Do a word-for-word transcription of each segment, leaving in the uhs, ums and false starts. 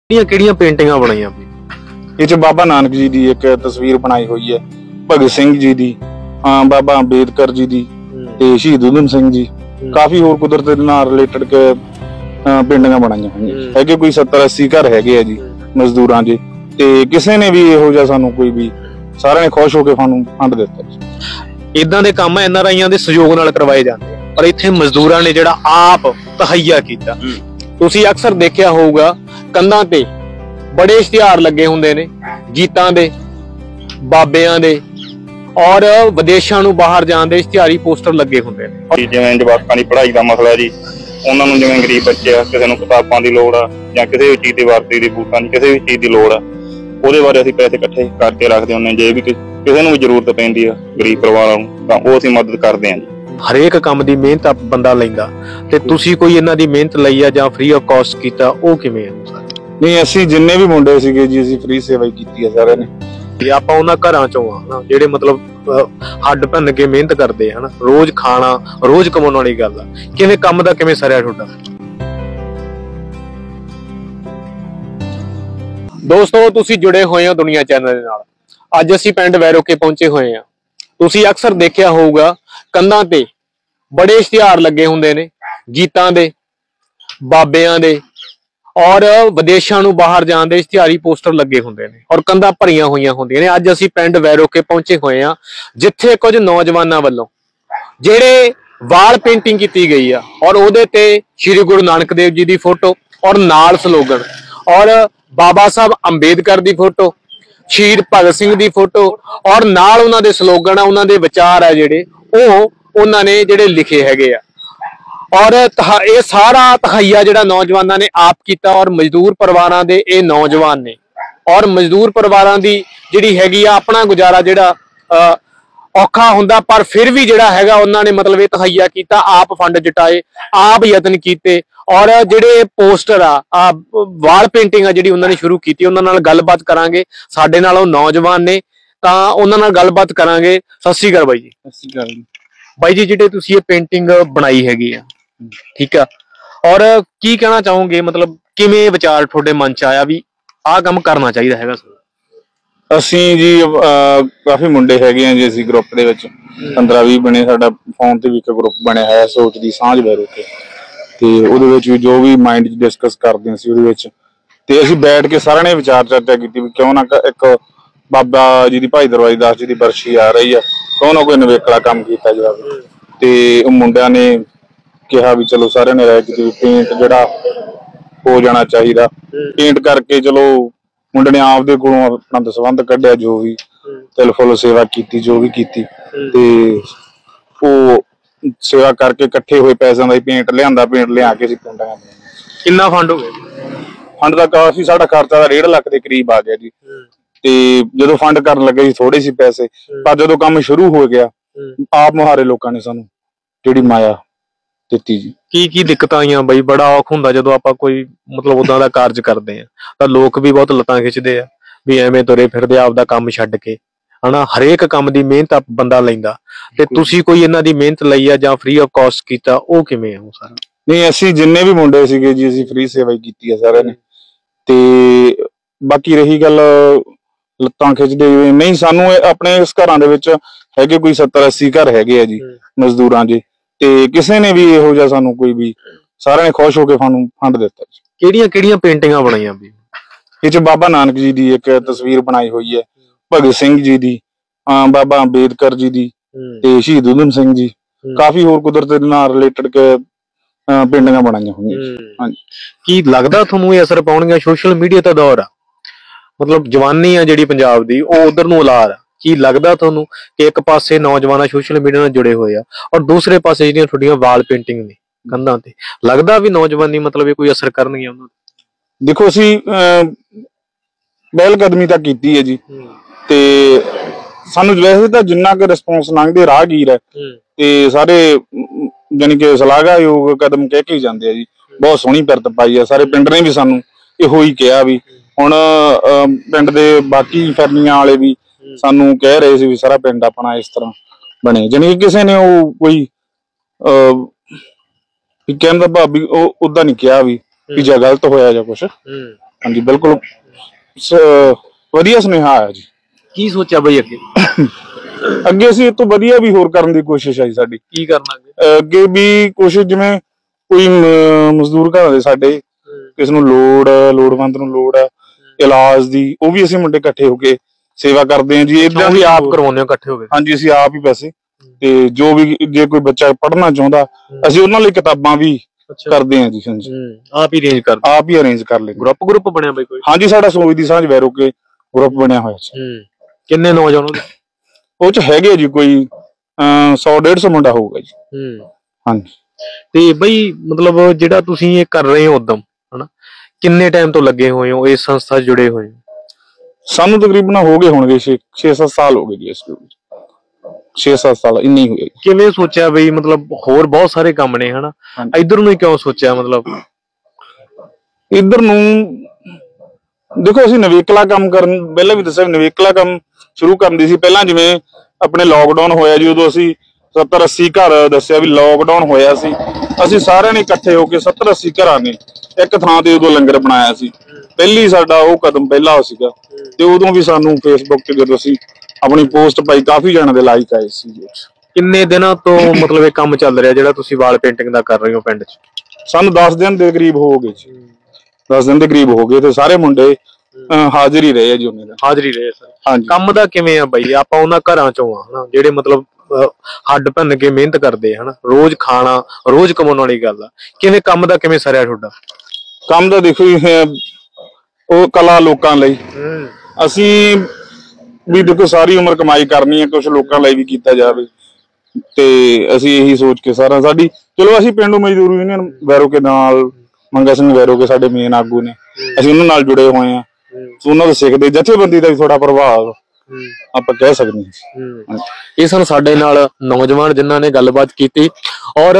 ਕਿਹੜੀਆਂ ਪੇਂਟਿੰਗਾਂ ਬਣਾਈਆਂ ਇਹ ਚ ਬਾਬਾ ਨਾਨਕ ਜੀ ਦੀ ਇੱਕ ਤਸਵੀਰ ਬਣਾਈ ਹੋਈ ਹੈ, ਭਗਤ ਸਿੰਘ ਜੀ ਦੀ, ਬਾਬਾ ਅੰਬੇਦਕਰ ਜੀ ਦੀ ਤੇ ਸ਼ਹੀਦ ਊਧਮ ਸਿੰਘ ਜੀ, ਕਾਫੀ ਹੋਰ ਕੁਦਰਤ ਦੇ ਨਾਲ ਰਿਲੇਟਡ ਪੇਂਟਿੰਗਾਂ ਬਣਾਈਆਂ ਹੋਈਆਂ ਹੈਗੇ। ਕੋਈ ਸੱਤਰ ਅੱਸੀ ਘਰ ਹੈਗੇ ਆ ਜੀ ਮਜ਼ਦੂਰਾਂ ਦੇ, ਤੇ ਕਿਸੇ ਨੇ ਵੀ ਇਹੋ ਜਿਹਾ ਸਾਨੂੰ ਕੋਈ ਵੀ, ਸਾਰਿਆਂ ਨੇ ਖੁਸ਼ ਹੋ ਕੇ ਸਾਨੂੰ ਫੰਡ ਦਿੱਤਾ। ਇਦਾਂ ਦੇ ਕੰਮ ਐਨ ਆਰ ਆਈਆਂ ਦੇ ਸਹਿਯੋਗ ਨਾਲ ਕਰਵਾਏ ਜਾਂਦੇ ਆ, ਪਰ ਇੱਥੇ ਮਜ਼ਦੂਰਾਂ ਨੇ ਜਿਹੜਾ ਆਪ ਤਹਈਆ ਕੀਤਾ। ਤੁਸੀਂ ਅਕਸਰ ਦੇਖਿਆ ਹੋਊਗਾ ਕੰਧਾਂ ਤੇ बड़े इश्तिहार लगे हुंदे ने गीतां दे, बाबियां दे और विदेशां नूं बाहर जाण दे इश्तिहारी पोस्टर लगे हुंदे ने। जिवें जवाकां दी पढ़ाई दा मसला जी, उन्हां नूं जिवें गरीब बच्चे आ, किसे नूं किताबां दी लोड़ आ जां किसी भी चीज़ दी वरती दी, बूटां दी किसी भी चीज़ दी लोड़ आ, ਉਹਦੇ ਬਾਰੇ ਅਸੀਂ ਪੈਸੇ ਇਕੱਠੇ ਕਰਕੇ ਰੱਖਦੇ ਹੁੰਦੇ। ਜੇ ਵੀ ਕਿਸੇ ਨੂੰ ਵੀ ਜ਼ਰੂਰਤ ਪੈਂਦੀ ਆ ਗਰੀਬ ਪਰਿਵਾਰਾਂ ਨੂੰ, ਤਾਂ ਉਹ ਅਸੀਂ ਮਦਦ ਕਰਦੇ ਹਾਂ ਜੀ। ਹਰੇਕ ਕੰਮ ਦੀ ਮਿਹਨਤ ਬੰਦਾ ਲੈਂਦਾ, ਤੇ ਤੁਸੀਂ ਕੋਈ ਇਹਨਾਂ ਦੀ ਮਿਹਨਤ ਲਈ ਆ ਜਾਂ ਫ੍ਰੀ ਆਫ ਕਾਸਟ ਕੀਤਾ, ਉਹ ਕਿਵੇਂ ਆ? ਨਹੀਂ, ਅਸੀਂ ਜਿੰਨੇ ਵੀ ਮੁੰਡੇ ਸੀਗੇ ਜੀ, ਅਸੀਂ ਫ੍ਰੀ ਸੇਵਾ ਹੀ ਕੀਤੀ ਆ ਸਾਰਿਆਂ ਨੇ। ਤੇ ਆਪਾਂ ਉਹਨਾਂ ਘਰਾਂ ਚੋਂ ਆ ਹਨਾ, ਜਿਹੜੇ ਮਤਲਬ ਹੱਡ ਭੰਨ ਕੇ ਮਿਹਨਤ ਕਰਦੇ ਹਨਾ, ਰੋਜ਼ ਖਾਣਾ, ਰੋਜ਼ ਕਮਾਉਣ ਵਾਲੀ ਗੱਲ ਆ। ਕਿਵੇਂ ਕੰਮ ਦਾ ਕਿਵੇਂ ਸਰਿਆ ਤੁਹਾਡਾ? ਦੋਸਤੋ, ਤੁਸੀਂ ਜੁੜੇ ਹੋਏ ਹੋ ਦੁਨੀਆ ਚੈਨਲ ਦੇ ਨਾਲ। ਅੱਜ ਅਸੀਂ ਪਿੰਡ ਵੈਰੋਕੇ ਪਹੁੰਚੇ ਹੋਏ ਆ। ਤੁਸੀਂ ਅਕਸਰ ਦੇਖਿਆ ਹੋਊਗਾ ਕੰਧਾਂ ਤੇ ਬੜੇ ਇਸ਼ਤਿਹਾਰ ਲੱਗੇ ਹੁੰਦੇ ਨੇ ਗੀਤਾਂ ਦੇ, ਬਾਬਿਆਂ ਦੇ और विदेशों नूं बाहर जाण दे इश्तिहारी पोस्टर लगे हुंदे ने और कंधां भरीआं होईयां हुंदियां ने। अज असीं पिंड वैरोके पहुंचे होए आ, जिथे कुछ नौजवानां वल्लों जिहड़े वाल पेंटिंग कीती गई आ और उहदे ते श्री गुरु नानक देव जी दी फोटो और नाल स्लोगन और बाबा साहब अंबेदकर दी फोटो, शहीद भगत सिंह दी फोटो और नाल उन्हां दे स्लोगन आ, उन्हां दे विचार आ जिहड़े ओह उन्हां ने जिहड़े लिखे हैगे आ। और ये सारा तहैया जिहड़ा नौजवानों ने आप किया और मजदूर परिवारां दे ये नौजवान ने और मजदूर परिवारां दी जिहड़ी हैगी आ अपना गुजारा जिहड़ा औखा हुंदा, पर फिर भी जिहड़ा हैगा उन्हां ने मतलब ये तहैया किया, आप फंड जुटाए, आप यतन कीते और जिहड़े पोस्टर आ वाल पेंटिंग आ जिहड़ी उन्हां ने शुरू कीती, उन्हां नाल गलबात करांगे। साडे नाल ओह नौजवान ने, तां उन्हां नाल गलबात करांगे। सत श्री अकाल बाई जी। सत श्री अकाल बाई जी, जिहड़े तुसीं ये पेंटिंग बनाई हैगी आ, ठीक है, और की कहना चाहोगे, मतलब किवें विचार थोड़े मन च आया भी आह काम करना चाहिए हैगा? ਅਸੀਂ ਜੀ ਕਾਫੀ ਮੁੰਡੇ ਹੈਗੇ ਆ ਜੀ, ਅਸੀਂ ਗਰੁੱਪ ਦੇ ਵਿੱਚ ਪੰਦਰਾਂ ਵੀਹ ਬਣੇ। ਸਾਡਾ ਫੋਨ ਤੇ ਵੀ ਇੱਕ ਗਰੁੱਪ ਬਣਿਆ ਹੋਇਆ ਸੋਚ ਦੀ ਸਾਂਝ ਵੈਰੋਕੇ, ਤੇ ਉਹਦੇ ਵਿੱਚ ਵੀ ਜੋ ਵੀ ਮਾਈਂਡ 'ਚ ਡਿਸਕਸ ਕਰਦੇ ਸੀ ਉਹਦੇ ਵਿੱਚ, ਤੇ ਅਸੀਂ ਬੈਠ ਕੇ ਸਾਰਿਆਂ ਨੇ ਵਿਚਾਰ ਚਰਚਾ ਕੀਤੀ ਵੀ ਕਿਉਂ ਨਾ ਇੱਕ ਬਾਬਾ ਜੀ ਦੀ ਭਾਈ ਦਰਬਾਰੀ ਦਾਸ ਜੀ ਦੀ ਬਰਸ਼ੀ ਆ ਰਹੀ ਆ, ਕਿਉਂ ਨਾ ਕੋਈ ਨਵੇਕਲਾ ਕੰਮ ਕੀਤਾ ਜਾਵੇ। ਤੇ ਉਹ ਮੁੰਡਿਆਂ ਨੇ ਕਿਹਾ ਵੀ ਚਲੋ ਸਾਰਿਆਂ ਨੇ ਰਾਏ ਕੀਤੀ ਪੇਂਟ ਜਿਹੜਾ ਹੋ ਜਾਣਾ ਚਾਹੀਦਾ। ਪੇਂਟ ਕਰਕੇ ਚਲੋ ਮੁੰਡੇ ਨੇ ਆਪਦੇ ਕੋਲੋਂ ਆਪਣਾ ਦਸਵੰਧ ਕੱਢਿਆ, ਜੋ ਵੀ ਤਿਲ ਫੁੱਲ ਸੇਵਾ ਕੀਤੀ, ਜੋ ਵੀ ਕੀਤੀ, ਤੇ ਉਹ ਸੇਵਾ ਕਰਕੇ ਇਕੱਠੇ ਹੋਏ ਪੈਸਿਆਂ ਦਾ ਹੀ ਪੇਂਟ ਲਿਆਂਦਾ। ਪੇਂਟ ਲਿਆ ਕੇ ਅਸੀਂ ਪਿੰਡਾਂ ਕਿੰਨਾ ਫੰਡ ਹੋ ਗਿਆ? ਫੰਡ ਦਾ ਕਾਫੀ, ਸਾਡਾ ਖਰਚਾ ਦਾ ਡੇਢ ਲੱਖ ਦੇ ਕਰੀਬ ਆ ਗਿਆ ਜੀ। ਤੇ ਜਦੋਂ ਫੰਡ ਕਰਨ ਲੱਗੇ ਸੀ ਥੋੜੇ ਸੀ ਪੈਸੇ, ਪਰ ਜਦੋਂ ਕੰਮ ਸ਼ੁਰੂ ਹੋ ਗਿਆ ਆਪ ਮੁਹਾਰੇ ਲੋਕਾਂ ਨੇ ਸਾਨੂੰ ਜਿਹੜੀ ਮਾਇਆ ਦਿੱਤੀ ਜੀ। ਕੀ ਕੀ ਦਿੱਕਤਾਂ ਆਈਆਂ ਬਈ? ਬੜਾ ਔਖ ਹੁੰਦਾ ਜਦੋਂ ਆਪਾਂ ਕੋਈ ਮਤਲਬ ਉਦਾਂ ਦਾ ਕਾਰਜ ਕਰਦੇ ਆ, ਤਾਂ ਲੋਕ ਵੀ ਬਹੁਤ ਲੱਤਾਂ ਖਿੱਚਦੇ ਆ ਵੀ ਐਵੇਂ ਤੁਰੇ ਫਿਰਦੇ ਆਪਦਾ ਕੰਮ ਛੱਡ ਕੇ ਹਨਾ। ਹਰੇਕ ਕੰਮ ਦੀ ਮਿਹਨਤ ਬੰਦਾ ਲੈਂਦਾ, ਤੇ ਤੁਸੀਂ ਕੋਈ ਇਹਨਾਂ ਦੀ ਮਿਹਨਤ ਲਈ ਆ ਜਾਂ ਫ੍ਰੀ ਆਫ ਕਾਸਟ ਕੀਤਾ, ਉਹ ਕਿਵੇਂ ਆ ਉਹ ਸਾਰਾ? ਨਹੀਂ, ਅਸੀਂ ਜਿੰਨੇ ਵੀ ਮੁੰਡੇ ਸੀਗੇ ਜੀ, ਅਸੀਂ ਫ੍ਰੀ ਸੇਵਾ ਹੀ ਕੀਤੀ ਆ ਸਾਰਿਆਂ ਨੇ। ਤੇ ਬਾਕੀ ਰਹੀ ਗੱਲ ਲੱਤਾਂ ਖਿੱਚਦੇ ਨਹੀਂ, ਸਾਨੂੰ ਆਪਣੇ ਇਸ ਘਰਾਂ ਦੇ ਵਿੱਚ ਹੈਗੇ ਕੋਈ ਸੱਤਰ ਅੱਸੀ ਘਰ ਹੈਗੇ ਆ ਜੀ ਮਜ਼ਦੂਰਾਂ ਦੇ, ਤੇ ਕਿਸੇ ਨੇ ਵੀ ਇਹੋ ਜਿਹਾ ਸਾਨੂੰ ਕੋਈ ਵੀ, ਸਾਰਿਆਂ ਨੇ ਖੁਸ਼ ਹੋ ਕੇ ਸਾਨੂੰ ਫੰਡ ਦਿੱਤਾ। ਕਿਹੜੀਆਂ ਕਿਹੜੀਆਂ ਪੇਂਟਿੰਗਾਂ ਬਣਾਈਆਂ ਵੀ? ਇਹ ਚ ਬਾਬਾ ਨਾਨਕ ਜੀ ਦੀ ਇੱਕ ਤਸਵੀਰ ਬਣਾਈ ਹੋਈ ਹੈ, ਭਗਤ ਸਿੰਘ ਜੀ ਦੀ, ਬਾਬਾ ਅੰਬੇਦਕਰ ਜੀ ਦੀ ਤੇ ਸ਼ਹੀਦ ਊਧਮ ਸਿੰਘ ਜੀ, ਕਾਫੀ ਹੋਰ ਕੁਦਰਤ ਦੇ ਨਾਲ ਰਿਲੇਟਡ ਪੇਂਟਿੰਗਾਂ ਬਣਾਈਆਂ ਹੋਈਆਂ। ਹਾਂਜੀ, ਕੀ ਲੱਗਦਾ ਤੁਹਾਨੂੰ ਇਹ ਅਸਰ ਪਾਉਣਗੀਆਂ? ਸੋਸ਼ਲ ਮੀਡੀਆ ਦਾ ਦੌਰ ਆ, ਮਤਲਬ ਜਵਾਨੀ ਆ ਜਿਹੜੀ ਪੰਜਾਬ ਦੀ, ਉਹ ਉਧਰ ਨੂੰ ਉਲਾਰ ਆ। ਕੀ ਲੱਗਦਾ ਤੁਹਾਨੂੰ ਕਿ ਇੱਕ ਪਾਸੇ ਨੌਜਵਾਨ ਸੋਸ਼ਲ ਮੀਡੀਆ ਨਾਲ ਜੁੜੇ ਹੋਏ ਆ ਔਰ ਦੂਸਰੇ ਪਾਸੇ ਜਿਹੜੀਆਂ ਤੁਹਾਡੀਆਂ ਵਾਲ ਪੇਂਟਿੰਗ ਨੇ ਕੰਧਾਂ ਤੇ, ਲੱਗਦਾ ਵੀ ਨੌਜਵਾਨੀ ਮਤਲਬ ਇਹ ਕੋਈ ਅਸਰ ਕਰਨਗੀਆਂ ਉਹਨਾਂ ਤੇ? ਦੇਖੋ, ਅਸੀਂ ਪਹਿਲ ਕਦਮੀ ਤਾਂ ਕੀਤੀ ਹੈ ਜੀ, ਤੇ ਸਾਨੂੰ ਵੈਸੇ ਤਾਂ ਜਿੰਨਾ ਕੁ ਰਿਸਪੌਂਸ ਲੰਘਦੇ ਰਾਹਗੀਰ ਹੈ ਤੇ ਸਾਰੇ ਜਾਨੀ ਕਿ ਸ਼ਲਾਘਾਯੋਗ ਕਦਮ ਕਹਿ ਕੇ ਜਾਂਦੇ ਆ ਜੀ। ਬਹੁਤ ਸੋਹਣੀ ਪਿਰਤ ਪਾਈ ਆ, ਸਾਰੇ ਪਿੰਡ ਨੇ ਵੀ ਸਾਨੂੰ ਇਹੋ ਹੀ ਕਿਹਾ ਵੀ ਹੁਣ ਪਿੰਡ ਦੇ ਬਾਕੀ ਫਿਰਨੀਆਂ ਵਾਲੇ ਵੀ ਸਾਨੂੰ ਕਹਿ ਰਹੇ ਸੀ ਵੀ ਸਾਰਾ ਪਿੰਡ ਆਪਣਾ ਇਸ ਤਰ੍ਹਾਂ ਬਣੇ। ਜਾਨੀ ਕਿ ਕਿਸੇ ਨੇ ਉਹ ਕੋਈ ਅਹ ਕਹਿਣ ਦਾ ਭਾਵ ਵੀ ਉਹ ਓਦਾਂ ਨਹੀਂ ਕਿਹਾ ਵੀ ਜਾਂ ਗਲਤ ਹੋਇਆ ਜਾਂ ਕੁਛ। ਹਾਂਜੀ ਬਿਲकुल ਵਧੀਆ ਸੁਨੇਹਾ ਆਇਆ ਜੀ। ਕੀ ਸੋਚਿਆ ਬਈ ਅੱਗੇ? ਅੱਗੇ ਅਸੀਂ ਇਹ ਤੋਂ ਵਧੀਆ ਵੀ ਹੋਰ ਕਰਨ ਦੀ ਕੋਸ਼ਿਸ਼ ਹੈ ਜੀ ਸਾਡੀ। ਕੀ ਕਰਨਾ ਅੱਗੇ ਅੱਗੇ ਵੀ ਕੋਸ਼ਿਸ਼, ਜਿਵੇਂ ਕੋਈ ਮਜ਼ਦੂਰ ਘਰਾਂ ਦੇ ਸਾਡੇ ਕਿਸ ਨੂੰ ਲੋੜ ਲੋੜਵੰਦ ਨੂੰ ਲੋੜ ਹੈ ਇਲਾਜ ਦੀ, ਉਹ ਵੀ ਅਸੀਂ ਮੁੰਡੇ ਇਕੱਠੇ ਹੋ ਕੇ ਸੇਵਾ ਕਰਦੇ ਹਾਂ ਜੀ। ਏਦਾਂ ਵੀ ਆਪ ਕਰਵਾਉਂਦੇ ਹੋ ਇਕੱਠੇ ਹੋ ਕੇ? ਹਾਂਜੀ ਅਸੀਂ ਆਪ ਹੀ ਪੈਸੇ, ਤੇ ਜੋ ਵੀ ਜੇ ਕੋਈ ਬੱਚਾ ਪੜ੍ਹਨਾ ਚਾਹੁੰਦਾ ਅਸੀਂ ਉਹਨਾਂ ਲਈ ਕਿਤਾਬਾਂ ਵੀ ਕਰਦੇ ਹਾਂ ਜੀ। ਹਾਂਜੀ ਆਪ ਹੀ ਅਰੇਂਜ ਕਰਦੇ? ਆਪ ਹੀ ਅਰੇਂਜ ਕਰ ਲੈਂਦੇ। ਗਰੁੱਪ ਗਰੁੱਪ ਬਣਿਆ ਬਈ ਕੋਈ? ਹਾਂਜੀ ਸਾਡਾ ਸੋਚ ਦੀ ਸਾਂਝ ਵੈਰੋ ਕੇ ਗਰੁੱਪ ਬਣਿਆ ਹੋਇਆ ਸੀ। ਕਿੰਨੇ ਨੌਜਵਾਨ ਉਹ ਚ ਹੈਗੇ ਜੀ? ਕੋਈ ਸੌ ਡੇਢ ਸੌ ਮੁੰਡਾ ਹੋਊਗਾ ਜੀ। ਹਾਂਜੀ। ਤੇ ਬਈ ਮਤਲਬ ਜਿਹੜਾ ਤੁਸੀਂ ਇਹ ਕਰ ਰਹੇ ਹੋ ਉਦਮ, ਹਨਾ, ਕਿੰਨੇ ਟਾਈਮ ਤੋਂ ਲੱਗੇ ਹੋਏ ਹੋ ਇਸ ਸੰਸਥਾ 'ਚ ਜੁੜੇ ਹੋਏ ਹੋ? ਸਾਨੂੰ ਤਕਰੀਬਨ ਹੋ ਗਏ ਹੋਣਗੇ ਛੇ ਛੇ ਸੱਤ ਸਾਲ ਹੋ ਗਏ ਜੀ। ਇਸ ਛੇ ਸੱਤ ਸਾਲ ਇੰਨੇ ਹੀ ਹੋਏ। ਕਿਵੇਂ ਸੋਚਿਆ ਬਈ ਮਤਲਬ ਹੋਰ ਬਹੁਤ ਸਾਰੇ ਕੰਮ ਨੇ, ਹਨਾ, ਇੱਧਰ ਨੂੰ ਹੀ ਕਿਉਂ ਸੋਚਿਆ? ਮਤਲਬ ਇੱਧਰ ਨੂੰ ਦੇਖੋ, ਅਸੀਂ ਨਵੇਕਲਾ ਕੰਮ ਕਰਨ, ਪਹਿਲਾਂ ਵੀ ਦੱਸਿਆ ਨਵੇਕਲਾ ਕੰਮ ਸ਼ੁਰੂ ਕਰਨ ਦੀ ਸੀ। ਪਹਿਲਾਂ ਜਿਵੇਂ ਆਪਣੇ ਲੋਕਡਾਊਨ ਹੋਇਆ ਜੀ, ਉਦੋਂ ਅਸੀਂ ਸੱਤਰ ਅੱਸੀ ਘਰ ਦੱਸਿਆ ਵੀ ਲੋਕਡਾਊਨ ਹੋਇਆ ਸੀ, ਅਸੀਂ ਸਾਰਿਆਂ ਨੇ ਇਕੱਠੇ ਹੋ ਕੇ ਸੱਤਰ ਅੱਸੀ ਘਰਾਂ ਨੇ ਇੱਕ ਥਾਂ ਤੇ ਉਦੋਂ ਲੰਗਰ ਬਣਾਇਆ ਸੀ। ਪਹਿਲੀ ਸਾਡਾ ਉਹ ਕਦਮ ਪਹਿਲਾ ਸੀਗਾ। ਤੇ ਉਦੋਂ ਵੀ ਸਾਨੂੰ ਫੇਸਬੁੱਕ ਤੇ ਜਦੋਂ ਅਸੀਂ ਆਪਣੀ ਪੋਸਟ ਪਾਈ, ਕਾਫੀ ਜਣਾਂ ਦੇ ਲਾਈਕ ਆਏ ਸੀ। ਕਿੰਨੇ ਦਿਨਾਂ ਤੋਂ ਮਤਲਬ ਇਹ ਕੰਮ ਚੱਲ ਰਿਹਾ ਜਿਹੜਾ ਤੁਸੀਂ ਵਾਲ ਪੇਂਟਿੰਗ ਦਾ ਕਰ ਰਹੇ ਹੋ ਪਿੰਡ 'ਚ? ਸਾਨੂੰ ਦਸ ਦਿਨ ਦੇ ਕਰੀਬ ਹੋ ਗਏ ਜੀ। ਦਸ ਦਿਨ ਦੇ ਕਰੀਬ ਹੋ ਗਏ ਤੇ ਸਾਰੇ ਮੁੰਡੇ ਹਾਜ਼ਰ ਹੀ ਰਹੇ ਆ ਜੀ। ਉਹਨਾਂ ਦਾ ਹਾਜ਼ਰੀ ਰਹੇ ਸਰ। ਹਾਂਜੀ। ਕੰਮ ਦਾ ਕਿਵੇਂ ਆ ਬਈ? ਆਪਾਂ ਉਹਨਾਂ ਘਰਾਂ ਚੋਂ ਆ, ਹਨਾ, ਜਿਹੜੇ ਮਤਲਬ ਹੱਡ ਭੰਨ ਕੇ ਮਿਹਨਤ ਕਰਦੇ, ਹਨਾ, ਰੋਜ਼ ਖਾਣਾ ਰੋਜ਼ ਕਮਾਉਣ ਵਾਲੀ ਗੱਲ ਆ। ਕਿਵੇਂ ਕੰਮ ਦਾ ਕਿਵੇਂ ਸਰਿਆ ਤੁਹਾਡਾ? ਕੰਮ ਦਾ ਦੇਖੋ ਜੀ, ਉਹ ਕਲਾ ਲੋਕਾਂ ਲਈ, ਅਸੀਂ ਵੀ ਦੇਖੋ ਸਾਰੀ ਉਮਰ ਕਮਾਈ ਕਰਨੀ ਹੈ, ਕੁਛ ਲੋਕਾਂ ਲਈ ਵੀ ਕੀਤਾ ਜਾਵੇ। ਤੇ ਅਸੀਂ ਇਹੀ ਸੋਚ ਕੇ ਸਾਰਾ ਸਾਡੀ, ਚਲੋ ਅਸੀਂ ਪਿੰਡੂ ਮਜ਼ਦੂਰ ਯੂਨੀਅਨ ਵੈਰੋ ਕੇ ਨਾਲ, ਮੰਗਾ ਸਿੰਘ ਵੈਰੋ ਕੇ ਸਾਡੇ ਮੇਨ ਆਗੂ ਨੇ, ਅਸੀਂ ਉਹਨਾਂ ਨਾਲ ਜੁੜੇ ਹੋਏ ਹਾਂ। ਉਹਨਾਂ ਤੋਂ ਸਿੱਖਦੇ, ਜਥੇਬੰਦੀ ਦਾ ਵੀ ਥੋੜਾ ਪ੍ਰਭਾਵ ਆਪਾਂ ਕਹਿ ਸਕਦੇ ਹਾਂ। ਇਹ ਸਨ ਸਾਡੇ ਨਾਲ ਨੌਜਵਾਨ ਜਿਨ੍ਹਾਂ ਨੇ ਗੱਲਬਾਤ ਕੀਤੀ। ਔਰ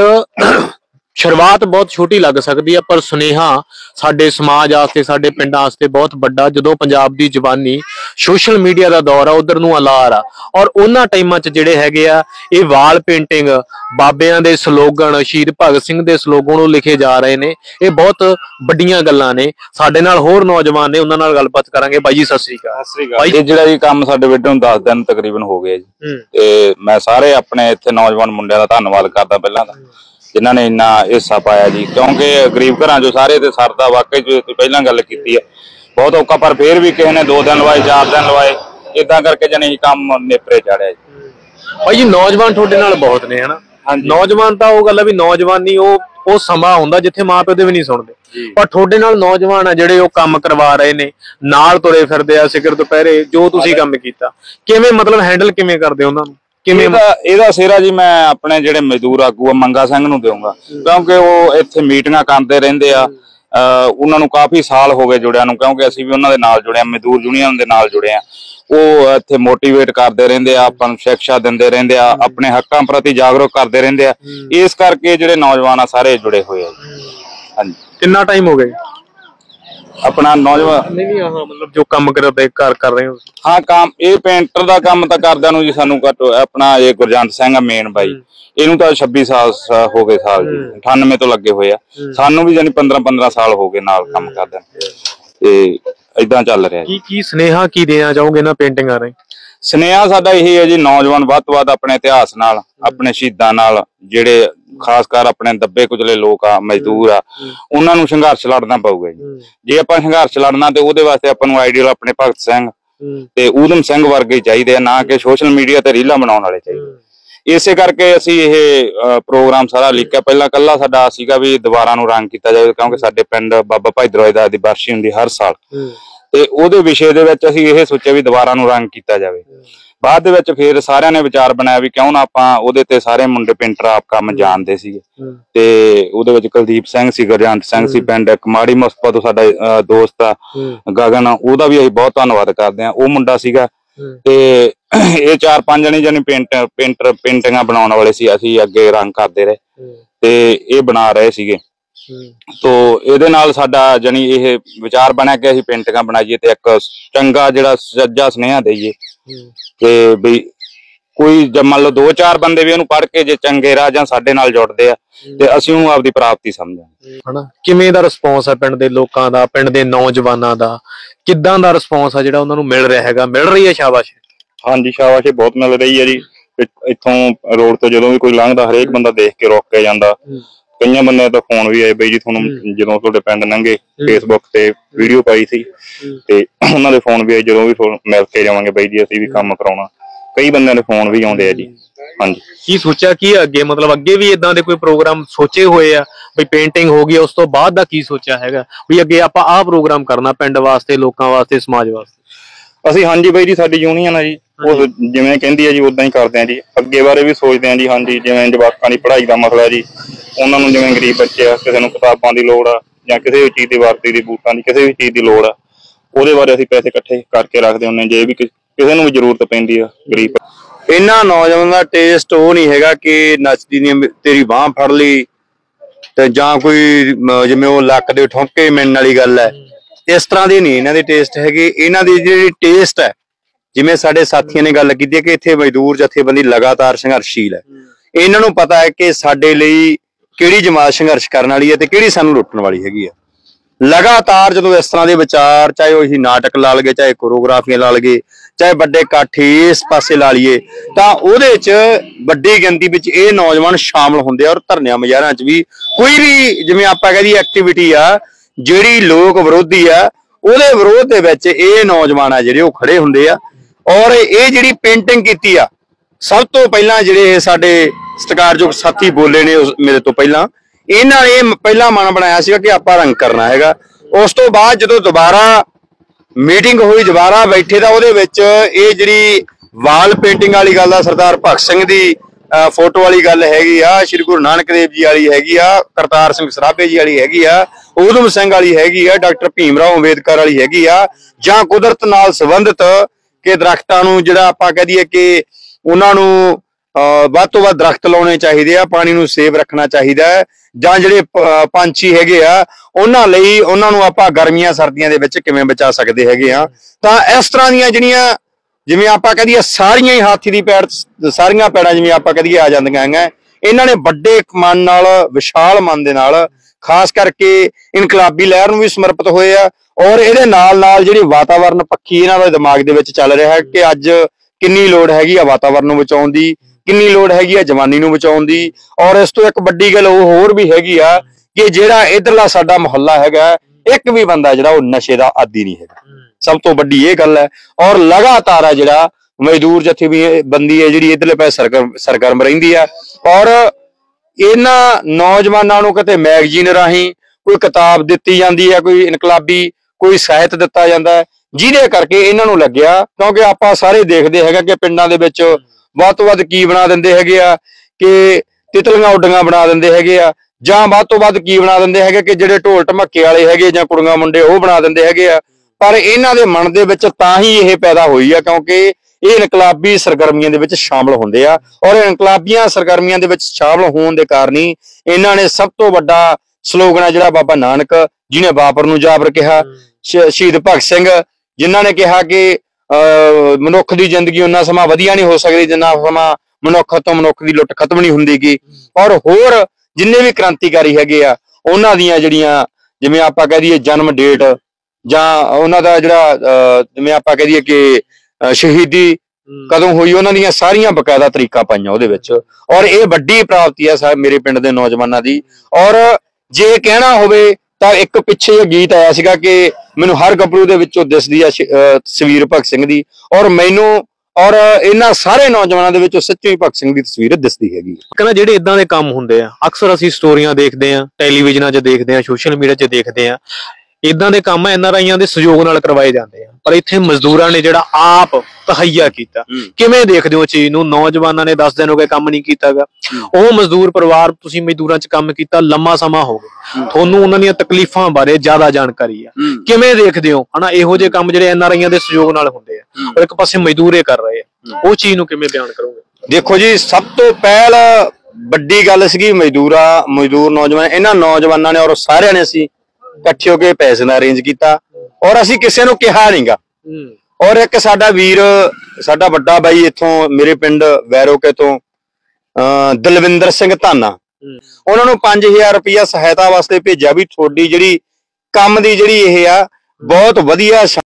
ਸ਼ੁਰੂਆਤ ਬਹੁਤ ਛੋਟੀ ਲੱਗ ਸਕਦੀ ਹੈ, ਪਰ ਸੁਨੇਹਾ ਸਾਡੇ ਸਮਾਜ ਵਾਸਤੇ, ਸਾਡੇ ਪਿੰਡਾਂ ਵਾਸਤੇ ਬਹੁਤ ਵੱਡਾ। ਜਦੋਂ ਪੰਜਾਬ ਦੀ ਜਵਾਨੀ ਸੋਸ਼ਲ ਮੀਡੀਆ ਦਾ ਦੌਰ ਆ, ਉਧਰ ਨੂੰ ਅਲਾਰ ਆ। ਔਰ ਉਹਨਾਂ ਟਾਈਮਾਂ 'ਚ ਜਿਹੜੇ ਹੈਗੇ ਆ, ਇਹ ਵਾਲ ਪੇਂਟਿੰਗ, ਬਾਬਿਆਂ ਦੇ ਸਲੋਗਨ, ਸ਼ਹੀਦ ਭਗਤ ਸਿੰਘ ਦੇ ਸਲੋਗਨ ਉਹ ਲਿਖੇ ਜਾ ਰਹੇ ਨੇ। ਇਹ ਬਹੁਤ ਵੱਡੀਆਂ ਗੱਲਾਂ ਨੇ। ਸਾਡੇ ਨਾਲ ਹੋਰ ਨੌਜਵਾਨ ਨੇ, ਉਹਨਾਂ ਨਾਲ ਗੱਲਬਾਤ ਕਰਾਂਗੇ। ਬਾਈ ਜੀ ਸਤਿ ਸ੍ਰੀ ਅਕਾਲ। ਸਤਿ ਸ੍ਰੀ ਅਕਾਲ। ਇਹ ਜਿਹੜਾ ਜੀ ਕੰਮ ਸਾਡੇ ਬੇਟੇ ਨੂੰ ਦਸ ਦਿਨ ਤਕਰੀਬਨ ਹੋ ਗਏ ਜੀ, ਤੇ ਮੈਂ ਸਾਰੇ ਆਪਣੇ ਇੱਥੇ ਨੌਜਵਾਨ ਮੁੰਡਿਆਂ ਦਾ ਧੰਨਵਾਦ ਕਰਦਾ ਪਹਿਲਾਂ ਤਾਂ, ਜਿਨ੍ਹਾਂ ਨੇ ਇੰਨਾ ਹਿੱਸਾ ਪਾਇਆ ਜੀ। ਕਿਉਂਕਿ ਗਰੀਬ ਘਰਾਂ ਚੋਂ ਸਾਰੇ ਤੇ ਸਰਦਾ, ਵਾਕਈ ਜੋ ਪਹਿਲਾਂ ਗੱਲ ਕੀਤੀ ਹੈ ਬਹੁਤ ਔਖਾ, ਪਰ ਫੇਰ ਵੀ ਕਿਸੇ ਨੇ ਦੋ ਦਿਨ ਲਵਾਏ, ਚਾਰ ਦਿਨ ਲਵਾਏ, ਏਦਾਂ ਕਰਕੇ ਜਾਨੀ ਕੰਮ ਨੇਪਰੇ ਚਾੜਿਆ ਜੀ। ਭਾਈ ਜੀ ਨੌਜਵਾਨ ਤੁਹਾਡੇ ਨਾਲ ਬਹੁਤ ਨੇ, ਹਨਾ? ਨੌਜਵਾਨ ਤਾਂ ਉਹ ਗੱਲ ਆ ਵੀ ਨੌਜਵਾਨੀ ਉਹ ਉਹ ਸਮਾਂ ਹੁੰਦਾ ਜਿੱਥੇ ਮਾਂ ਪਿਓ ਦੇ ਵੀ ਨਹੀਂ ਸੁਣਦੇ, ਪਰ ਤੁਹਾਡੇ ਨਾਲ ਨੌਜਵਾਨ ਆ ਜਿਹੜੇ ਉਹ ਕੰਮ ਕਰਵਾ ਰਹੇ ਨੇ, ਨਾਲ ਤੁਰੇ ਫਿਰਦੇ ਆ ਸਿਖਰ ਦੁਪਹਿਰੇ। ਜੋ ਤੁਸੀਂ ਕੰਮ ਕੀਤਾ, ਕਿਵੇਂ ਮਤਲਬ ਹੈਂਡਲ ਕਿਵੇਂ ਕਰਦੇ ਉਹਨਾਂ ਨੂੰ? ਕਿਵੇਂ ਇਹਦਾ ਸਿਹਰਾ ਜੀ ਮੈਂ ਆਪਣੇ ਜਿਹੜੇ ਮਜ਼ਦੂਰ ਆਗੂ ਆ ਮੰਗਾ ਸਿੰਘ ਨੂੰ ਦੇਵਾਂਗਾ, ਕਿਉਂਕਿ ਉਹ ਇੱਥੇ ਮੀਟਿੰਗਾਂ ਕਰਦੇ ਰਹਿੰਦੇ ਆ। ਅਹ ਉਹਨਾਂ ਨੂੰ ਕਾਫੀ ਸਾਲ ਹੋ ਗਏ ਜੁੜਿਆਂ ਨੂੰ, ਕਿਉਂਕਿ ਅਸੀਂ ਵੀ ਉਹਨਾਂ ਦੇ ਨਾਲ ਜੁੜੇ ਆ, ਮਜ਼ਦੂਰ ਯੂਨੀਅਨ ਦੇ ਨਾਲ ਜੁੜੇ ਆ। ਉਹ ਇੱਥੇ ਮੋਟੀਵੇਟ ਕਰਦੇ ਰਹਿੰਦੇ ਆ, ਆਪਾਂ ਨੂੰ ਸਿੱਖਿਆ ਦਿੰਦੇ ਰਹਿੰਦੇ ਆ, ਆਪਣੇ ਹੱਕਾਂ ਪ੍ਰਤੀ ਜਾਗਰੂਕ ਕਰਦੇ ਰਹਿੰਦੇ ਆ। ਇਸ ਕਰਕੇ ਜਿਹੜੇ ਨੌਜਵਾਨ ਆ ਸਾਰੇ ਜੁੜੇ ਹੋਏ ਆ। ਹਾਂਜੀ। ਕਿੰਨਾ ਟਾਈਮ ਹੋ ਗਿਆ ਆਪਣਾ ਨੌਜਵਾਨ ਨਹੀਂ ਨਹੀਂ ਆਹ ਮਤਲਬ ਜੋ ਕੰਮ ਕਰਦੇ ਕਰ ਕਰ ਰਹੇ ਹੋ? ਹਾਂ, ਕੰਮ ਇਹ ਪੇਂਟਰ ਦਾ ਕੰਮ ਤਾਂ ਕਰਦਿਆਂ ਨੂੰ ਜੀ ਸਾਨੂੰ ਘੱਟ, ਆਪਣਾ ਇਹ ਗੁਰਜੰਟ ਸਿੰਘ ਆ ਮੇਨ ਬਾਈ, ਇਹਨੂੰ ਤਾਂ ਛੱਬੀ ਸਾਲ ਹੋ ਗਏ ਸਾਲ ਜੀ, ਅਠਾਨਵੇਂ ਤੋਂ ਲੱਗੇ ਹੋਏ ਆ। ਸਾਨੂੰ ਵੀ ਜਾਨੀ ਪੰਦਰਾਂ ਪੰਦਰਾਂ ਸਾਲ ਹੋ ਗਏ ਨਾਲ ਕੰਮ ਕਰਦਿਆਂ, ਤੇ ਏਦਾਂ ਚੱਲ ਰਿਹਾ। ਕੀ ਕੀ ਸੁਨੇਹਾ ਕੀ ਦੇਣਾ ਚਾਹੋਗੇ ਇਹਨਾਂ ਪੇਂਟਿੰਗਾਂ ਰਾਹੀਂ? ਸੁਨੇਹਾ ਸਾਡਾ ਇਹੀ ਹੈ ਜੀ, ਨੌਜਵਾਨ ਵੱਧ ਤੋਂ ਵੱਧ ਆਪਣੇ ਇਤਿਹਾਸ ਨਾਲ, ਆਪਣੇ ਸ਼ਹੀਦਾਂ ਨਾਲ, ਜਿਹੜੇ ਖਾਸ ਕਰ ਆਪਣੇ ਦੱਬੇ ਕੁਚਲੇ ਲੋਕ ਆ, ਮਜ਼ਦੂਰ ਆ, ਉਹਨਾਂ ਨੂੰ ਸੰਘਰਸ਼ ਲੜਨਾ ਪਊਗਾ ਜੀ। ਜੇ ਆਪਾਂ ਸੰਘਰਸ਼ ਲੜਨਾ ਤੇ ਉਹਦੇ ਵਾਸਤੇ ਆਪਾਂ ਨੂੰ ਆਈਡੀਅਲ ਆਪਣੇ ਭਗਤ ਸਿੰਘ ਤੇ ਊਧਮ ਸਿੰਘ ਵਰਗੇ ਚਾਹੀਦੇ ਆ, ਨਾ ਕਿ ਸੋਸ਼ਲ ਮੀਡੀਆ ਤੇ ਰੀਲਾਂ ਬਣਾਉਣ ਵਾਲੇ ਚਾਹੀਦੇ। ਇਸੇ ਕਰਕੇ ਅਸੀਂ ਇਹ ਪ੍ਰੋਗਰਾਮ ਸਾਰਾ ਲਿਖਿਆ। ਪਹਿਲਾਂ ਕੱਲਾ ਸਾਡਾ ਸੀਗਾ ਵੀ ਦੀਵਾਰਾਂ ਨੂੰ ਰੰਗ ਕੀਤਾ ਜਾਵੇ, ਕਿਉਂਕਿ ਸਾਡੇ ਪਿੰਡ ਬਾਬਾ ਭਾਈ ਦਰੋਏ ਦੀ ਬਰਸੀ ਹੁੰਦੀ ਹਰ ਸਾਲ, ਤੇ ਉਹਦੇ ਵਿਸ਼ੇ ਦੇ ਵਿੱਚ ਅਸੀਂ ਇਹ ਸੋਚਿਆ ਵੀ ਦੀਵਾਰਾਂ ਨੂੰ ਰੰਗ ਕੀਤਾ ਜਾਵੇ। ਬਾਅਦ ਦੇ ਵਿੱਚ ਫਿਰ ਸਾਰਿਆਂ ਨੇ ਵਿਚਾਰ ਬਣਾਇਆ ਵੀ ਕਿਉਂ ਨਾ ਆਪਾਂ ਉਹਦੇ ਤੇ, ਸਾਰੇ ਮੁੰਡੇ ਪੇਂਟਰ ਆਪ ਕੰਮ ਜਾਣਦੇ ਸੀਗੇ, ਤੇ ਉਹਦੇ ਵਿੱਚ ਕੁਲਦੀਪ ਸਿੰਘ ਸੀ, ਗੁਰਜੰਟ ਸਿੰਘ ਸੀ, ਪਿੰਡ ਇੱਕ ਮਾੜੀ ਮੁਸਤਫਾ ਤੋਂ ਸਾਡਾ ਦੋਸਤ ਆ ਗਗਨ, ਉਹਦਾ ਵੀ ਅਸੀਂ ਬਹੁਤ ਧੰਨਵਾਦ ਕਰਦੇ ਹਾਂ। ਉਹ ਮੁੰਡਾ ਸੀਗਾ, ਤੇ ਇਹ ਚਾਰ ਪੰਜ ਜਣੇ ਜਾਨੀ ਪੇਂਟ ਪੇਂਟਰ ਪੇਂਟਿੰਗਾਂ ਬਣਾਉਣ ਵਾਲੇ ਸੀ। ਅਸੀਂ ਅੱਗੇ ਰੰਗ ਕਰਦੇ ਰਹੇ ਤੇ ਇਹ ਬਣਾ ਰਹੇ ਸੀਗੇ। ਤੋ ਇਹਦੇ ਨਾਲ ਸਾਡਾ ਜਾਨੀ ਇਹ ਵਿਚਾਰ ਬਣਿਆ ਕਿ ਅਸੀਂ ਪੇਂਟਿੰਗਾਂ ਬਣਾਈਏ ਤੇ ਇੱਕ ਚੰਗਾ ਜਿਹੜਾ ਸੱਜਾ ਸੁਨੇਹਾ ਦੇਈਏ, ਤੇ ਬਈ ਕੋਈ ਜੇ ਮੰਨ ਲਓ ਦੋ ਚਾਰ ਬੰਦੇ ਵੀ ਉਹਨੂੰ ਪੜ੍ਹ ਕੇ ਜੇ ਚੰਗੇ ਰਾਹ ਜਾਂ ਸਾਡੇ ਨਾਲ ਜੁੜਦੇ ਆ ਤੇ ਅਸੀਂ ਉਹਨੂੰ ਆਪਦੀ ਪ੍ਰਾਪਤੀ ਸਮਝਾਂਗੇ। ਹਨਾ ਕਿਵੇਂ ਦਾ ਰਿਸਪੌਂਸ ਹੈ ਪਿੰਡ ਦੇ ਲੋਕਾਂ ਦਾ, ਪਿੰਡ ਦੇ ਨੌਜਵਾਨਾਂ ਦਾ, ਕਿੱਦਾਂ ਦਾ ਰਿਸਪੌਂਸ ਆ ਜਿਹੜਾ ਉਹਨਾਂ ਨੂੰ ਮਿਲ ਰਿਹਾ ਹੈਗਾ? ਮਿਲ ਰਹੀ ਹੈ ਸ਼ਾਬਾਸ਼? ਹਾਂਜੀ ਸ਼ਾਬਾਸ਼ ਬਹੁਤ ਮਿਲ ਰਹੀ ਹੈ ਜੀ। ਇੱਥੋਂ ਰੋਡ ਤੋਂ ਜਦੋਂ ਵੀ ਕੋਈ ਲੰਘਦਾ ਹਰੇਕ ਬੰਦਾ ਦੇਖ ਕੇ ਰੁਕ ਕੇ ਜਾਂਦਾ। ਕਈਆਂ ਬੰਦਿਆਂ ਦਾ ਫੋਨ ਵੀ ਆਏ ਬਈ ਜੀ ਤੁਹਾਨੂੰ ਜਦੋਂ ਤੁਹਾਡੇ ਪਿੰਡ ਲੰਘੇ ਫੇਸਬੁੱਕ ਤੇ ਵੀਡੀਓ ਪਾਈ ਸੀ ਤੇ ਉਹਨਾਂ ਦੇ ਫੋਨ ਵੀ ਆਏ ਜਦੋਂ ਵੀ ਮਿਲ ਕੇ ਜਾਵਾਂਗੇ ਬਈ ਜੀ ਅਸੀਂ ਵੀ ਕੰਮ ਕਰਾਉਣਾ। ਕਈ ਬੰਦਿਆਂ ਦੇ ਫੋਨ ਵੀ ਆਉਂਦੇ ਆ ਜੀ। ਹਾਂਜੀ ਕੀ ਸੋਚਿਆ ਕੀ ਅੱਗੇ, ਮਤਲਬ ਅੱਗੇ ਵੀ ਇਦਾਂ ਦੇ ਕੋਈ ਪ੍ਰੋਗਰਾਮ ਸੋਚੇ ਹੋਏ ਆ ਬਈ ਪੇਂਟਿੰਗ ਹੋ ਗਈ ਉਸ ਤੋਂ ਬਾਅਦ ਦਾ ਕੀ ਸੋਚਿਆ ਹੈਗਾ ਵੀ ਅੱਗੇ ਆਪਾਂ ਆਹ ਪ੍ਰੋਗਰਾਮ ਕਰਨਾ ਪਿੰਡ ਵਾਸਤੇ, ਲੋਕਾਂ ਵਾਸਤੇ, ਸਮਾਜ ਵਾਸਤੇ? ਅਸੀਂ ਹਾਂਜੀ ਬਾਈ ਜੀ ਸਾਡੀ ਯੂਨੀਅਨ ਆ ਜੀ ਉਹ ਜਿਵੇਂ ਕਹਿੰਦੀ ਆ ਜੀ ਉਦਾਂ ਹੀ ਕਰਦੇ ਆ ਜੀ। ਅੱਗੇ ਬਾਰੇ ਵੀ ਸੋਚਦੇ ਆ ਜੀ। ਹਾਂਜੀ ਜਿਵੇਂ ਜਵਾਕਾਂ ਦੀ ਪੜ੍ਹਾਈ ਦਾ ਮਸਲਾ ਜੀ, ਉਹਨਾਂ ਨੂੰ ਜਿਵੇਂ ਗਰੀਬ ਬੱਚੇ ਆ ਕਿਸੇ ਨੂੰ ਕਿਤਾਬਾਂ ਦੀ ਲੋੜ ਆ ਜਾਂ ਕਿਸੇ ਵੀ ਚੀਜ਼ ਦੀ ਵਰਦੀ ਦੀ, ਬੂਟਾਂ ਦੀ, ਕਿਸੇ ਵੀ ਚੀਜ਼ ਦੀ ਲੋੜ ਆ ਉਹਦੇ ਬਾਰੇ ਅਸੀਂ ਪੈਸੇ ਇਕੱਠੇ ਕਰਕੇ ਰੱਖਦੇ ਹੁੰਦੇ ਜੇ ਵੀ ਕਿਸੇ ਨੂੰ ਵੀ ਜ਼ਰੂਰਤ ਪੈਂਦੀ ਆ ਗਰੀਬ। ਇਹਨਾਂ ਨੌਜਵਾਨਾਂ ਦਾ ਟੇਸਟ ਉਹ ਨਹੀਂ ਹੈਗਾ ਕਿ ਨੱਚਦੀ ਨੇ ਤੇਰੀ ਬਾਂਹ ਫੜ ਲਈ ਤੇ ਜਾਂ ਕੋਈ ਜਿਵੇਂ ਉਹ ਲੱਕ ਦੇ ਠੋਕੇ ਮਿਲਣ ਵਾਲੀ ਗੱਲ ਹੈ, ਇਸ ਤਰ੍ਹਾਂ ਦੀ ਨਹੀਂ ਇਹਨਾਂ ਦੇ ਟੇਸਟ ਹੈਗੇ। ਇਹਨਾਂ ਦੀ ਜਿਹੜੀ ਟੇਸਟ ਹੈ, ਜਿਵੇਂ ਸਾਡੇ ਸਾਥੀਆਂ ਨੇ ਗੱਲ ਕੀਤੀ ਹੈ ਕਿ ਇੱਥੇ ਮਜ਼ਦੂਰ ਜਥੇਬੰਦੀ ਲਗਾਤਾਰ ਸੰਘਰਸ਼ੀਲ ਹੈ। ਇਹਨਾਂ ਨੂੰ ਪਤਾ ਹੈ ਕਿ ਸਾਡੇ ਲਈ ਕਿਹੜੀ ਜਮਾਤ ਸੰਘਰਸ਼ ਕਰਨ ਵਾਲੀ ਹੈ ਤੇ ਕਿਹੜੀ ਸਾਨੂੰ ਲੁੱਟਣ ਵਾਲੀ ਹੈਗੀ ਆ। ਲਗਾਤਾਰ ਜਦੋਂ ਇਸ ਤਰ੍ਹਾਂ ਦੇ ਵਿਚਾਰ, ਚਾਹੇ ਉਹੀ ਨਾਟਕ ਲਾ ਲਗੇ, ਚਾਹੇ ਕੋਰੀਓਗ੍ਰਾਫੀਆਂ ਲਾ ਲਗੇ, ਚਾਹੇ ਵੱਡੇ ਇਕੱਠ ਇਸ ਪਾਸੇ ਲਾ ਲਈਏ, ਤਾਂ ਉਹਦੇ ਚ ਵੱਡੀ ਗਿਣਤੀ ਵਿੱਚ ਇਹ ਨੌਜਵਾਨ ਸ਼ਾਮਲ ਹੁੰਦੇ ਆ। ਔਰ ਧਰਨਿਆਂ ਮੁਜ਼ਾਹਰਿਆਂ ਚ ਵੀ ਕੋਈ ਵੀ ਜਿਵੇਂ ਆਪਾਂ ਕਹਿੰਦੀ ਐਕਟੀਵਿਟੀ ਆ ਜਿਹੜੀ ਲੋਕ ਵਿਰੋਧੀ ਆ, ਉਹਦੇ ਵਿਰੋਧ ਦੇ ਵਿੱਚ ਇਹ ਨੌਜਵਾਨ ਆ ਜਿਹੜੇ ਉਹ ਖੜੇ ਹੁੰਦੇ ਆ। ਔਰ ਇਹ ਜਿਹੜੀ ਪੇਂਟਿੰਗ ਕੀਤੀ ਆ, ਸਭ ਤੋਂ ਪਹਿਲਾਂ ਜਿਹੜੇ ਸਾਡੇ ਸਤਿਕਾਰਯੋਗ ਸਾਥੀ ਬੋਲੇ ਨੇ ਮੇਰੇ ਤੋਂ ਪਹਿਲਾਂ, ਇਹਨਾਂ ਨੇ ਪਹਿਲਾਂ ਮਨ ਬਣਾਇਆ ਸੀਗਾ ਕਿ ਆਪਾਂ ਰੰਗ ਕਰਨਾ ਹੈਗਾ। ਉਸ ਤੋਂ ਬਾਅਦ ਜਦੋਂ ਦੁਬਾਰਾ ਮੀਟਿੰਗ ਹੋਈ, ਦੁਬਾਰਾ ਬੈਠੇ, ਤਾਂ ਉਹਦੇ ਵਿੱਚ ਇਹ ਜਿਹੜੀ ਵਾਲ ਪੇਂਟਿੰਗ ਵਾਲੀ ਗੱਲ ਆ, ਸਰਦਾਰ ਭਗਤ ਸਿੰਘ ਦੀ ਫੋਟੋ ਵਾਲੀ ਗੱਲ ਹੈਗੀ ਆ, ਸ਼੍ਰੀ ਗੁਰੂ ਨਾਨਕ ਦੇਵ ਜੀ ਵਾਲੀ ਹੈਗੀ ਆ, ਕਰਤਾਰ ਸਿੰਘ ਸਰਾਭੇ ਜੀ ਵਾਲੀ ਹੈਗੀ ਆ, ਊਧਮ ਸਿੰਘ ਵਾਲੀ ਹੈਗੀ ਆ, ਡਾਕਟਰ ਭੀਮ ਰਾਓ ਅੰਬੇਦਕਰ ਵਾਲੀ ਹੈਗੀ ਆ, ਜਾਂ ਕੁਦਰਤ ਨਾਲ ਸੰਬੰਧਿਤ ਕਿ ਦਰਖਤਾਂ ਨੂੰ ਜਿਹੜਾ ਆਪਾਂ ਕਹਿ ਦਈਏ ਕਿ ਉਹਨਾਂ ਨੂੰ ਵੱਧ ਤੋਂ ਵੱਧ ਦਰਖਤ ਲਾਉਣੇ ਚਾਹੀਦੇ ਆ, ਪਾਣੀ ਨੂੰ ਸੇਵ ਰੱਖਣਾ ਚਾਹੀਦਾ ਹੈ, ਜਾਂ ਜਿਹੜੇ ਪੰਛੀ ਹੈਗੇ ਆ ਉਹਨਾਂ ਲਈ ਉਹਨਾਂ ਨੂੰ ਆਪਾਂ ਗਰਮੀਆਂ ਸਰਦੀਆਂ ਦੇ ਵਿੱਚ ਕਿਵੇਂ ਬਚਾ ਸਕਦੇ ਹੈਗੇ ਆ। ਤਾਂ ਇਸ ਤਰ੍ਹਾਂ ਦੀਆਂ ਜਿਹੜੀਆਂ ਜਿਵੇਂ ਆਪਾਂ ਕਹਿ ਦਈਏ ਸਾਰੀਆਂ ਹੀ ਹਾਥੀ ਦੀ ਪੈੜ, ਸਾਰੀਆਂ ਪੈੜਾਂ ਜਿਵੇਂ ਆਪਾਂ ਕਹਿ ਦਈਏ ਆ ਜਾਂਦੀਆਂ ਹੈਗੀਆਂ। ਇਹਨਾਂ ਨੇ ਵੱਡੇ ਮਨ ਨਾਲ, ਵਿਸ਼ਾਲ ਮਨ ਦੇ ਨਾਲ, ਖਾਸ ਕਰਕੇ ਇਨਕਲਾਬੀ ਲਹਿਰ ਨੂੰ ਵੀ ਸਮਰਪਿਤ ਹੋਏ ਆ। ਔਰ ਇਹਦੇ ਨਾਲ ਨਾਲ ਜਿਹੜੀ ਵਾਤਾਵਰਨ ਪੱਖੀ ਇਹਨਾਂ ਦੇ ਦਿਮਾਗ ਦੇ ਵਿੱਚ ਚੱਲ ਰਿਹਾ ਹੈ ਕਿ ਅੱਜ ਕਿੰਨੀ ਲੋੜ ਹੈਗੀ ਆ ਵਾਤਾਵਰਨ ਨੂੰ ਬਚਾਉਣ ਦੀ, ਕਿੰਨੀ ਲੋੜ ਹੈਗੀ ਆ ਜਵਾਨੀ ਨੂੰ ਬਚਾਉਣ ਦੀ। ਔਰ ਇਸ ਤੋਂ ਇੱਕ ਵੱਡੀ ਗੱਲ ਉਹ ਹੋਰ ਵੀ ਹੈਗੀ ਆ ਕਿ ਜਿਹੜਾ ਇਧਰਲਾ ਸਾਡਾ ਮੁਹੱਲਾ ਹੈਗਾ, ਇੱਕ ਵੀ ਬੰਦਾ ਜਿਹੜਾ ਉਹ ਨਸ਼ੇ ਦਾ ਆਦੀ ਨਹੀਂ ਹੈਗਾ। ਸਭ ਤੋਂ ਵੱਡੀ ਇਹ ਗੱਲ ਹੈ। ਔਰ ਲਗਾਤਾਰ ਆ ਜਿਹੜਾ ਮਜ਼ਦੂਰ ਜਥੇਬੰਦੀ ਹੈ ਜਿਹੜੀ ਇਧਰਲੇ ਪਾਸੇ ਸਰਗਰਮ ਸਰਗਰਮ ਰਹਿੰਦੀ ਆ। ਔਰ ਇਹਨਾਂ ਨੌਜਵਾਨਾਂ ਨੂੰ ਕਿਤੇ ਮੈਗਜ਼ੀਨ ਰਾਹੀਂ ਕੋਈ ਕਿਤਾਬ ਦਿੱਤੀ ਜਾਂਦੀ ਹੈ, ਕੋਈ ਇਨਕਲਾਬੀ ਕੋਈ ਸਾਹਿਤ ਦਿੱਤਾ ਜਾਂਦਾ ਹੈ, ਜਿਹਦੇ ਕਰਕੇ ਇਹਨਾਂ ਨੂੰ ਲੱਗਿਆ, ਕਿਉਂਕਿ ਆਪਾਂ ਸਾਰੇ ਦੇਖਦੇ ਹੈਗੇ ਕਿ ਪਿੰਡਾਂ ਦੇ ਵਿੱਚ ਵੱਧ ਤੋਂ ਵੱਧ ਕੀ ਬਣਾ ਦਿੰਦੇ ਹੈਗੇ ਆ ਕਿ ਤਿਤਲੀਆਂ ਉੱਡੀਆਂ ਬਣਾ ਦਿੰਦੇ ਹੈਗੇ ਆ, ਜਾਂ ਵੱਧ ਤੋਂ ਵੱਧ ਕੀ ਬਣਾ ਦਿੰਦੇ ਹੈਗੇ ਕਿ ਜਿਹੜੇ ਢੋਲ ਢਮੱਕੇ ਵਾਲੇ ਹੈਗੇ ਜਾਂ ਕੁੜੀਆਂ ਮੁੰਡੇ ਉਹ ਬਣਾ ਦਿੰਦੇ ਹੈਗੇ ਆ। ਪਰ ਇਹਨਾਂ ਦੇ ਮਨ ਦੇ ਵਿੱਚ ਤਾਂ ਹੀ ਇਹ ਪੈਦਾ ਹੋਈ ਆ ਕਿਉਂਕਿ ਇਹ ਇਨਕਲਾਬੀ ਸਰਗਰਮੀਆਂ ਦੇ ਵਿੱਚ ਸ਼ਾਮਲ ਹੁੰਦੇ ਆ। ਔਰ ਇਨਕਲਾਬੀਆਂ ਸਰਗਰਮੀਆਂ ਦੇ ਵਿੱਚ ਸ਼ਾਮਲ ਹੋਣ ਦੇ ਕਾਰਨ ਹੀ ਇਹਨਾਂ ਨੇ ਸਭ ਤੋਂ ਵੱਡਾ ਸਲੋਗਨ ਆ ਜਿਹੜਾ ਬਾਬਾ ਨਾਨਕ ਜਿਹਨੇ ਬਾਬਰ ਨੂੰ ਜਾਬਰ ਕਿਹਾ, ਸ਼ਹੀਦ ਭਗਤ ਸਿੰਘ ਜਿਨ੍ਹਾਂ ਨੇ ਕਿਹਾ ਕਿ ਅਹ ਮਨੁੱਖ ਦੀ ਜ਼ਿੰਦਗੀ ਉਨਾ ਸਮਾਂ ਵਧੀਆ ਨਹੀਂ ਹੋ ਸਕਦੀ ਜਿੰਨਾ ਸਮਾਂ ਮਨੁੱਖ ਤੋਂ ਮਨੁੱਖ ਦੀ ਲੁੱਟ ਖਤਮ ਨਹੀਂ ਹੁੰਦੀ ਗੀ। ਔਰ ਹੋਰ ਜਿੰਨੇ ਵੀ ਕ੍ਰਾਂਤੀਕਾਰੀ ਹੈਗੇ ਆ ਉਹਨਾਂ ਦੀਆਂ ਜਿਹੜੀਆਂ ਜਿਵੇਂ ਆਪਾਂ ਕਹਿ ਦਈਏ ਜਨਮ ਡੇਟ ਜਾਂ ਉਹਨਾਂ ਦਾ ਜਿਹੜਾ ਜਿਵੇਂ ਆਪਾਂ ਕਹਿ ਦਈਏ ਕਿ ਸ਼ਹੀਦੀ ਕਦੋਂ ਹੋਈ, ਉਹਨਾਂ ਦੀਆਂ ਸਾਰੀਆਂ ਬਕਾਇਦਾ ਤਰੀਕਾ ਪਾਈਆਂ ਉਹਦੇ ਵਿੱਚ। ਔਰ ਇਹ ਵੱਡੀ ਪ੍ਰਾਪਤੀ ਹੈ ਮੇਰੇ ਪਿੰਡ ਦੇ ਨੌਜਵਾਨਾਂ ਦੀ। ਔਰ ਜੇ ਕਹਿਣਾ ਹੋਵੇ ਤਾਂ ਇੱਕ ਪਿੱਛੇ ਜਿਹਾ ਗੀਤ ਆਇਆ ਸੀਗਾ ਕਿ ਮੈਨੂੰ ਹਰ ਗੱਭਰੂ ਦੇ ਵਿੱਚੋਂ ਦਿਸਦੀ ਆ ਤਸਵੀਰ ਭਗਤ ਸਿੰਘ ਦੀ, ਔਰ ਮੈਨੂੰ ਔਰ ਇਹਨਾਂ ਸਾਰੇ ਨੌਜਵਾਨਾਂ ਦੇ ਵਿੱਚੋਂ ਸੱਚੀ ਭਗਤ ਸਿੰਘ ਦੀ ਤਸਵੀਰ ਦਿਸਦੀ ਹੈਗੀ। ਕਹਿੰਦਾ ਜਿਹੜੇ ਇਦਾਂ ਦੇ ਕੰਮ ਹੁੰਦੇ ਆ ਅਕਸਰ ਅਸੀਂ ਸਟੋਰੀਆਂ ਦੇਖਦੇ ਆ, ਟੈਲੀਵਿਜ਼ਨਾਂ 'ਚ ਦੇਖਦੇ ਆ, ਸੋਸ਼ਲ ਮੀਡੀਆ 'ਚ ਦੇਖਦੇ ਆ, ਇਦਾਂ ਦੇ ਕੰਮ ਐਨ ਆਰ ਆਈਆਂ ਦੇ ਸਹਿਯੋਗ ਨਾਲ ਕਰਵਾਏ ਜਾਂਦੇ ਆ। ਪਰ ਇੱਥੇ ਮਜ਼ਦੂਰਾਂ ਨੇ ਜਿਹੜਾ ਆਪ ਤਹਈਆ ਕੀਤਾ, ਕਿਵੇਂ ਦੇਖਦੇ ਹੋ ਚੀਜ਼ ਨੂੰ? ਨੌਜਵਾਨਾਂ ਨੇ ਦਸ ਦਿਨ ਹੋ ਗਏ ਕੰਮ ਨਹੀਂ ਕੀਤਾਗਾ, ਉਹ ਮਜ਼ਦੂਰ ਪਰਿਵਾਰ ਤੁਸੀਂ ਮਜ਼ਦੂਰਾਂ 'ਚ ਕੰਮ ਕੀਤਾ ਲੰਮਾ ਸਮਾਂ ਹੋ ਗਿਆ, ਤੁਹਾਨੂੰ ਉਹਨਾਂ ਦੀਆਂ ਤਕਲੀਫਾਂ ਬਾਰੇ ਜ਼ਿਆਦਾ ਜਾਣਕਾਰੀ ਆ, ਕਿਵੇਂ ਦੇਖਦੇ ਹੋ ਹਨਾ ਇਹੋ ਜਿਹੇ ਕੰਮ ਜਿਹੜੇ ਐਨ ਆਰ ਆਈਆਂ ਦੇ ਸਹਿਯੋਗ ਨਾਲ ਹੁੰਦੇ ਆ ਔਰ ਇੱਕ ਪਾਸੇ ਮਜ਼ਦੂਰ ਇਹ ਕਰ ਰਹੇ ਆ, ਉਹ ਚੀਜ਼ ਨੂੰ ਕਿਵੇਂ ਬਿਆਨ ਕਰੋਗੇ? ਦੇਖੋ ਜੀ, ਸਭ ਤੋਂ ਪਹਿਲ ਵੱਡੀ ਗੱਲ ਸੀਗੀ ਮਜ਼ਦੂਰਾਂ ਮਜ਼ਦੂਰ ਨੌਜਵਾਨ, ਇਹਨਾਂ ਨੌਜਵਾਨਾਂ ਨੇ ਔਰ ਸਾਰਿਆਂ ਨੇ ਅਸੀਂ ਇਕੱਠੇ ਹੋ ਕੇ ਪੈਸੇ ਦਾ ਅਰੇਂਜ ਕੀਤਾ। ਔਰ ਅਸੀਂ ਕਿਸੇ ਨੂੰ ਕਿਹਾ ਨਹੀਂਗਾ, ਔਰ ਇੱਕ ਸਾਡਾ ਵੀਰ ਸਾਡਾ ਵੱਡਾ ਬਾਈ ਇੱਥੋਂ ਮੇਰੇ ਪਿੰਡ ਵੈਰੋਕੇ ਤੋਂ ਅਹ ਦਲਵਿੰਦਰ ਸਿੰਘ ਧਾਨਾ, ਉਹਨਾਂ ਨੂੰ ਪੰਜ ਹਜ਼ਾਰ ਰੁਪਇਆ ਸਹਾਇਤਾ ਵਾਸਤੇ ਭੇਜਿਆ ਵੀ ਤੁਹਾਡੀ ਜਿਹੜੀ ਕੰਮ ਦੀ ਜਿਹੜੀ ਇਹ ਆ ਬਹੁਤ ਵਧੀਆ